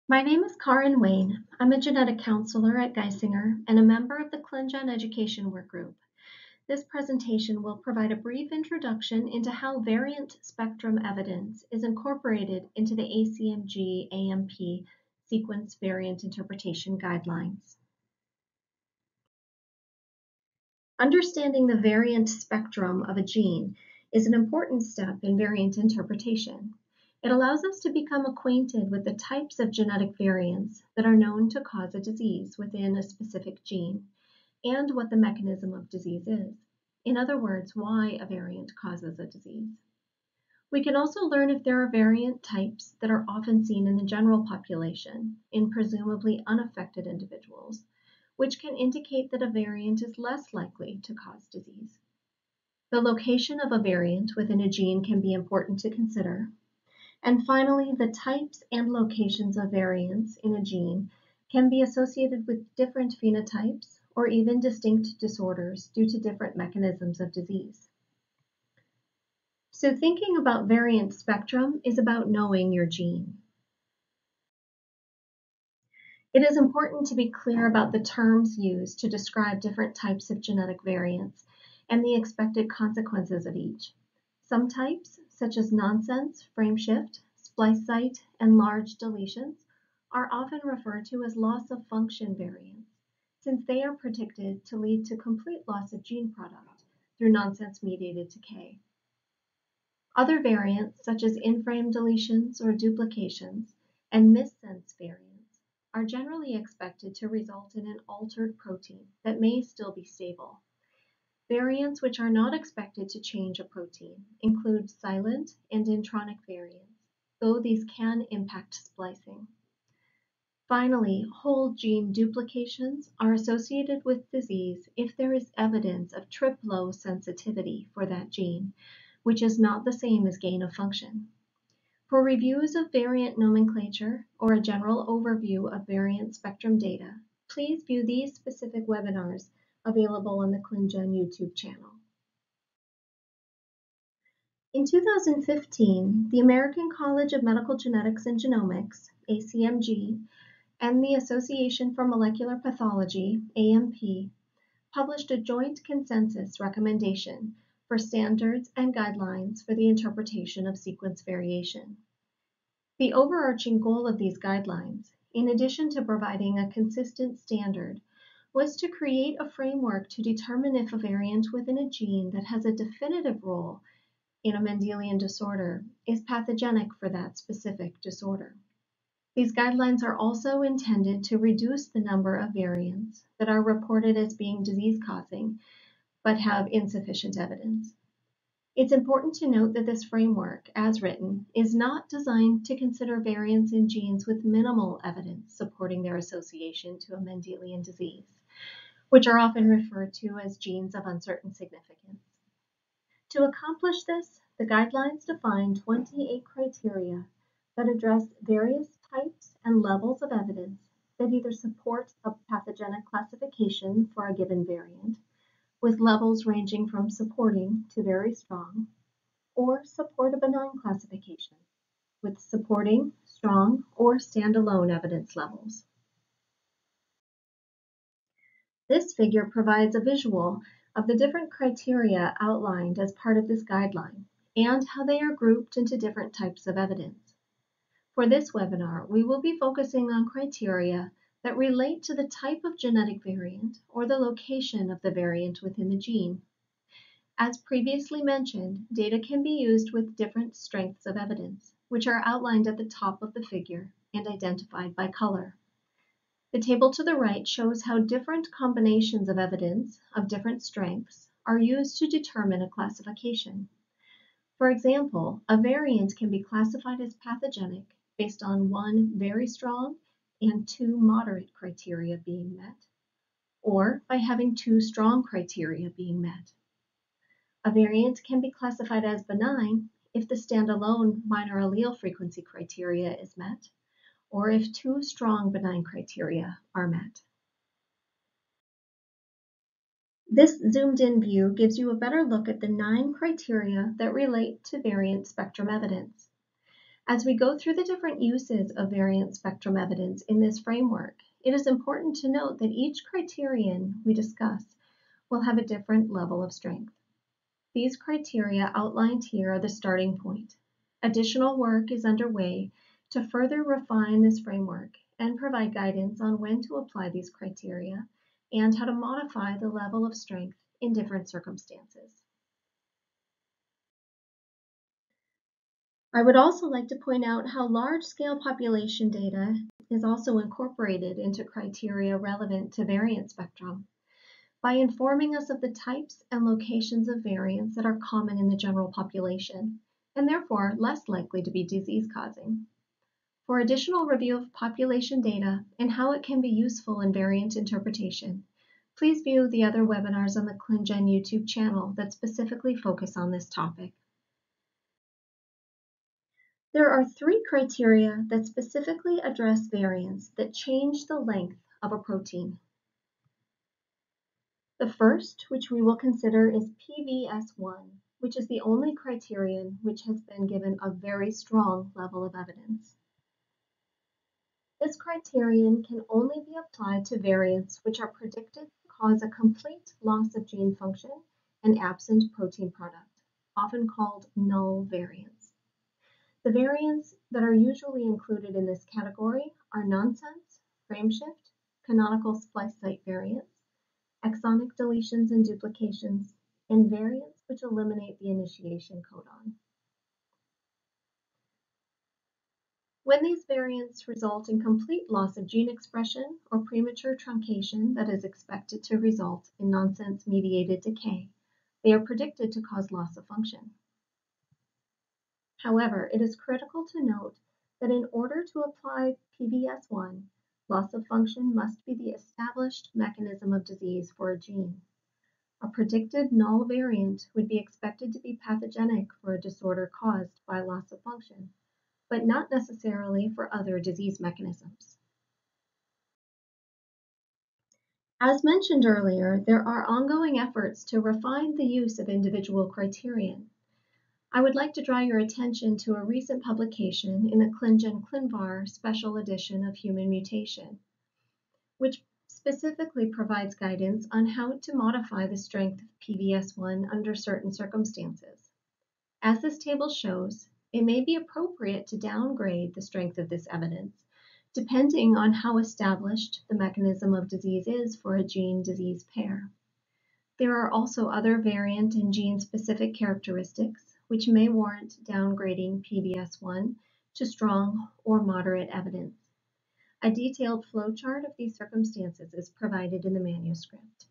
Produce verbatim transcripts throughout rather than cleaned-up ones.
My name is Karin Wayne. I'm a genetic counselor at Geisinger and a member of the ClinGen education work group. This presentation will provide a brief introduction into how variant spectrum evidence is incorporated into the A C M G A M P sequence variant interpretation guidelines. Understanding the variant spectrum of a gene is an important step in variant interpretation. It allows us to become acquainted with the types of genetic variants that are known to cause a disease within a specific gene and what the mechanism of disease is. In other words, why a variant causes a disease. We can also learn if there are variant types that are often seen in the general population in presumably unaffected individuals, which can indicate that a variant is less likely to cause disease. The location of a variant within a gene can be important to consider. And finally, the types and locations of variants in a gene can be associated with different phenotypes or even distinct disorders due to different mechanisms of disease. So thinking about variant spectrum is about knowing your gene. It is important to be clear about the terms used to describe different types of genetic variants and the expected consequences of each. Some types, such as nonsense, frameshift, splice site, and large deletions, are often referred to as loss of function variants, since they are predicted to lead to complete loss of gene product through nonsense-mediated decay. Other variants, such as in-frame deletions or duplications, and missense variants, are generally expected to result in an altered protein that may still be stable. Variants which are not expected to change a protein include silent and intronic variants, though these can impact splicing. Finally, whole gene duplications are associated with disease if there is evidence of trip-low sensitivity for that gene, which is not the same as gain of function. For reviews of variant nomenclature or a general overview of variant spectrum data, please view these specific webinars available on the ClinGen YouTube channel. In two thousand fifteen, the American College of Medical Genetics and Genomics, A C M G, and the Association for Molecular Pathology, A M P, published a joint consensus recommendation for standards and guidelines for the interpretation of sequence variation. The overarching goal of these guidelines, in addition to providing a consistent standard, was to create a framework to determine if a variant within a gene that has a definitive role in a Mendelian disorder is pathogenic for that specific disorder. These guidelines are also intended to reduce the number of variants that are reported as being disease-causing but have insufficient evidence. It's important to note that this framework, as written, is not designed to consider variants in genes with minimal evidence supporting their association to a Mendelian disease, which are often referred to as genes of uncertain significance. To accomplish this, the guidelines define twenty-eight criteria that address various types and levels of evidence that either support a pathogenic classification for a given variant, with levels ranging from supporting to very strong, or support a benign classification, with supporting, strong, or standalone evidence levels. This figure provides a visual of the different criteria outlined as part of this guideline and how they are grouped into different types of evidence. For this webinar, we will be focusing on criteria that relate to the type of genetic variant or the location of the variant within the gene. As previously mentioned, data can be used with different strengths of evidence, which are outlined at the top of the figure and identified by color. The table to the right shows how different combinations of evidence of different strengths are used to determine a classification. For example, a variant can be classified as pathogenic based on one very strong and two moderate criteria being met, or by having two strong criteria being met. A variant can be classified as benign if the standalone minor allele frequency criteria is met, or if two strong benign criteria are met. This zoomed-in view gives you a better look at the nine criteria that relate to variant spectrum evidence. As we go through the different uses of variant spectrum evidence in this framework, it is important to note that each criterion we discuss will have a different level of strength. These criteria outlined here are the starting point. Additional work is underway to further refine this framework and provide guidance on when to apply these criteria and how to modify the level of strength in different circumstances. I would also like to point out how large-scale population data is also incorporated into criteria relevant to variant spectrum by informing us of the types and locations of variants that are common in the general population and therefore less likely to be disease-causing. For additional review of population data and how it can be useful in variant interpretation, please view the other webinars on the ClinGen YouTube channel that specifically focus on this topic. There are three criteria that specifically address variants that change the length of a protein. The first, which we will consider, is P V S one, which is the only criterion which has been given a very strong level of evidence. This criterion can only be applied to variants which are predicted to cause a complete loss of gene function and absent protein product, often called null variants. The variants that are usually included in this category are nonsense, frameshift, canonical splice site variants, exonic deletions and duplications, and variants which eliminate the initiation codon. When these variants result in complete loss of gene expression or premature truncation that is expected to result in nonsense-mediated decay, they are predicted to cause loss of function. However, it is critical to note that in order to apply P V S one, loss of function must be the established mechanism of disease for a gene. A predicted null variant would be expected to be pathogenic for a disorder caused by loss of function, but not necessarily for other disease mechanisms. As mentioned earlier, there are ongoing efforts to refine the use of individual criterion. I would like to draw your attention to a recent publication in the ClinGen ClinVar Special Edition of Human Mutation, which specifically provides guidance on how to modify the strength of P V S one under certain circumstances. As this table shows, it may be appropriate to downgrade the strength of this evidence, depending on how established the mechanism of disease is for a gene-disease pair. There are also other variant and gene-specific characteristics which may warrant downgrading P V S one to strong or moderate evidence. A detailed flowchart of these circumstances is provided in the manuscript.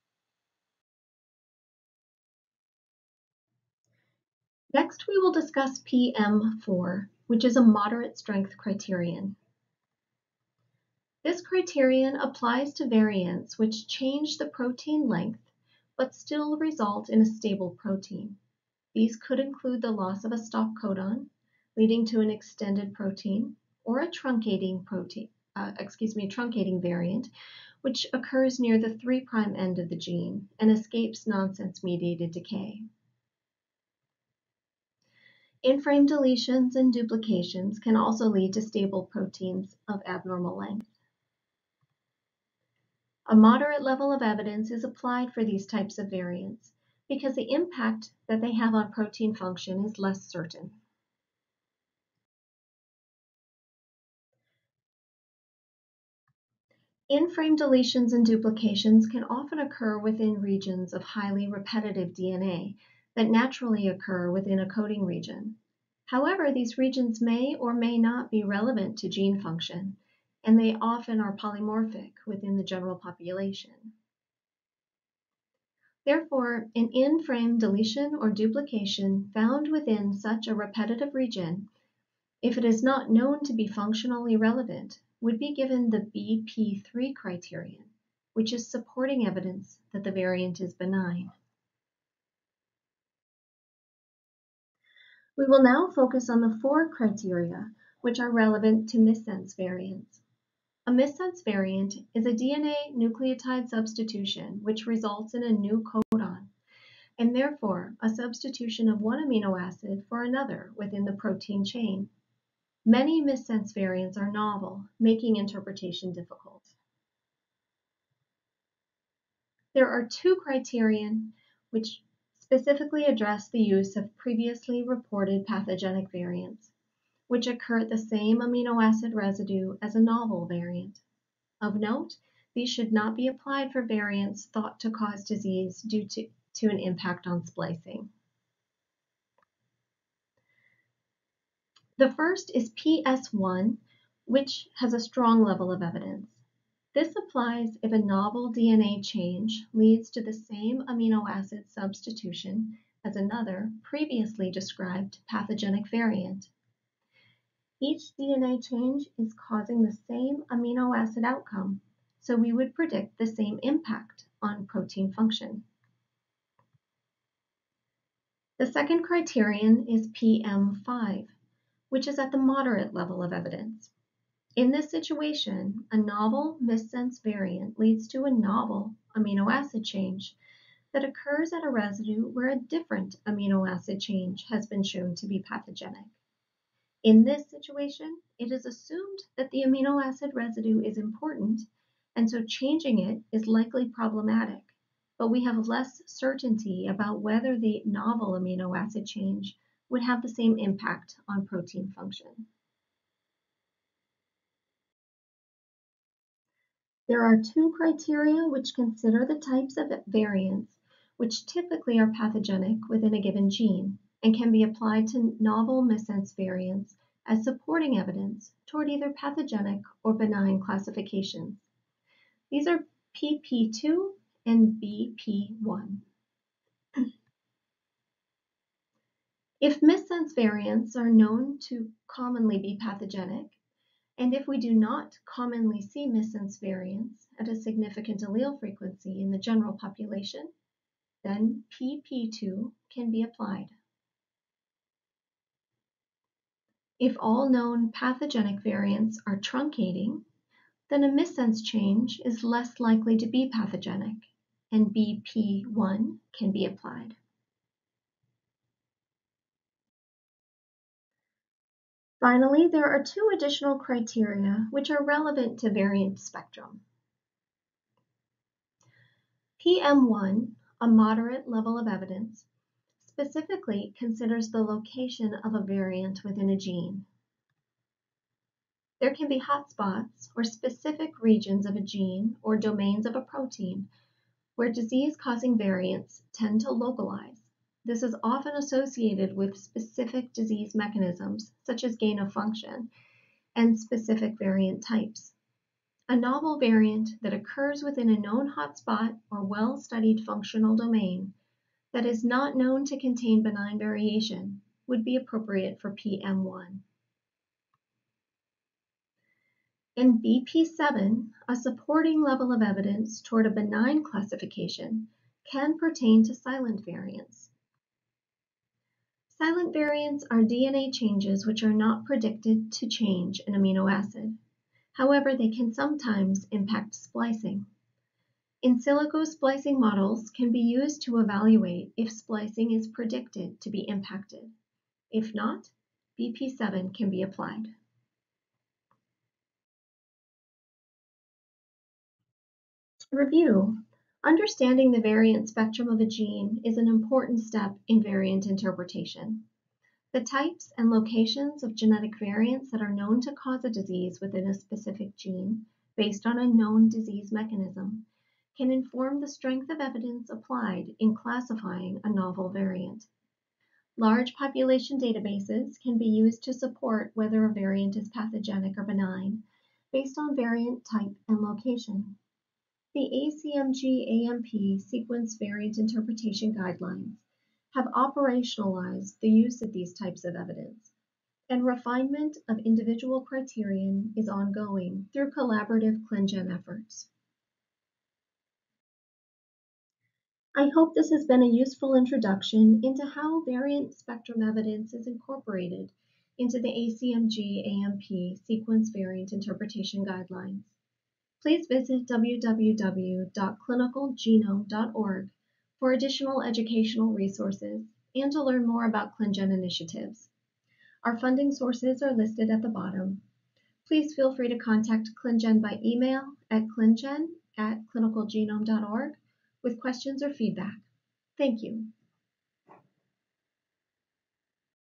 Next, we will discuss P M four, which is a moderate strength criterion. This criterion applies to variants which change the protein length but still result in a stable protein. These could include the loss of a stop codon, leading to an extended protein, or a truncating protein, uh, excuse me, truncating variant, which occurs near the three prime end of the gene and escapes nonsense-mediated decay. In-frame deletions and duplications can also lead to stable proteins of abnormal length. A moderate level of evidence is applied for these types of variants because the impact that they have on protein function is less certain. In-frame deletions and duplications can often occur within regions of highly repetitive D N A that naturally occur within a coding region. However, these regions may or may not be relevant to gene function, and they often are polymorphic within the general population. Therefore, an in-frame deletion or duplication found within such a repetitive region, if it is not known to be functionally relevant, would be given the B P three criterion, which is supporting evidence that the variant is benign. We will now focus on the four criteria which are relevant to missense variants. A missense variant is a D N A nucleotide substitution which results in a new codon, and therefore a substitution of one amino acid for another within the protein chain. Many missense variants are novel, making interpretation difficult. There are two criterion which specifically address the use of previously reported pathogenic variants, which occur at the same amino acid residue as a novel variant. Of note, these should not be applied for variants thought to cause disease due to, to an impact on splicing. The first is P S one, which has a strong level of evidence. This applies if a novel D N A change leads to the same amino acid substitution as another previously described pathogenic variant. Each D N A change is causing the same amino acid outcome, so we would predict the same impact on protein function. The second criterion is P M five, which is at the moderate level of evidence. In this situation, a novel missense variant leads to a novel amino acid change that occurs at a residue where a different amino acid change has been shown to be pathogenic. In this situation, it is assumed that the amino acid residue is important, and so changing it is likely problematic, but we have less certainty about whether the novel amino acid change would have the same impact on protein function. There are two criteria which consider the types of variants which typically are pathogenic within a given gene and can be applied to novel missense variants as supporting evidence toward either pathogenic or benign classifications. These are P P two and B P one. If missense variants are known to commonly be pathogenic, and if we do not commonly see missense variants at a significant allele frequency in the general population, then P P two can be applied. If all known pathogenic variants are truncating, then a missense change is less likely to be pathogenic, and B P one can be applied. Finally, there are two additional criteria which are relevant to variant spectrum. P M one, a moderate level of evidence, specifically considers the location of a variant within a gene. There can be hotspots or specific regions of a gene or domains of a protein where disease-causing variants tend to localize. This is often associated with specific disease mechanisms, such as gain of function, and specific variant types. A novel variant that occurs within a known hotspot or well-studied functional domain that is not known to contain benign variation would be appropriate for P M one. In B P seven, a supporting level of evidence toward a benign classification can pertain to silent variants. Silent variants are D N A changes which are not predicted to change an amino acid. However, they can sometimes impact splicing. In silico splicing models can be used to evaluate if splicing is predicted to be impacted. If not, B P seven can be applied. To review, understanding the variant spectrum of a gene is an important step in variant interpretation. The types and locations of genetic variants that are known to cause a disease within a specific gene, based on a known disease mechanism, can inform the strength of evidence applied in classifying a novel variant. Large population databases can be used to support whether a variant is pathogenic or benign, based on variant type and location. The A C M G A M P Sequence Variant Interpretation Guidelines have operationalized the use of these types of evidence, and refinement of individual criterion is ongoing through collaborative ClinGen efforts. I hope this has been a useful introduction into how variant spectrum evidence is incorporated into the A C M G A M P Sequence Variant Interpretation Guidelines. Please visit w w w dot clinical genome dot org for additional educational resources and to learn more about ClinGen initiatives. Our funding sources are listed at the bottom. Please feel free to contact ClinGen by email at clingen at clinicalgenome dot org with questions or feedback. Thank you.